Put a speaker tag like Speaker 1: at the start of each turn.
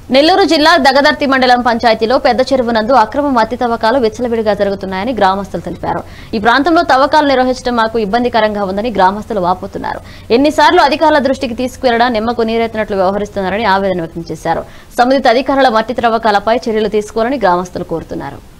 Speaker 1: నెల్లూరు జిల్లా దగదర్తి మండలం పంచాయతీలో పెద్ద చెరువు నందు అక్రమ మట్టి తవ్వకాలు విచ్చలవిడిగా జరుగుతున్నాయని గ్రామస్తులు తెలిపారు. ఈ ప్రాంతంలో తవ్వకాలు నిర్వహించడం మాకు ఇబ్బందికరంగా ఉందని గ్రామస్తులు వాపోతున్నారు. ఎన్నిసార్లు అధికారుల దృష్టికి తీసుకువెళ్లడా నిమ్మకు నీరెత్తినట్లు వ్యవహరిస్తున్నారని ఆవేదన వ్యక్తం చేశారు. సంబంధిత అధికారుల మట్టి త్రవ్వకాలపై చర్యలు తీసుకోవాలని గ్రామస్తులు కోరుతున్నారు.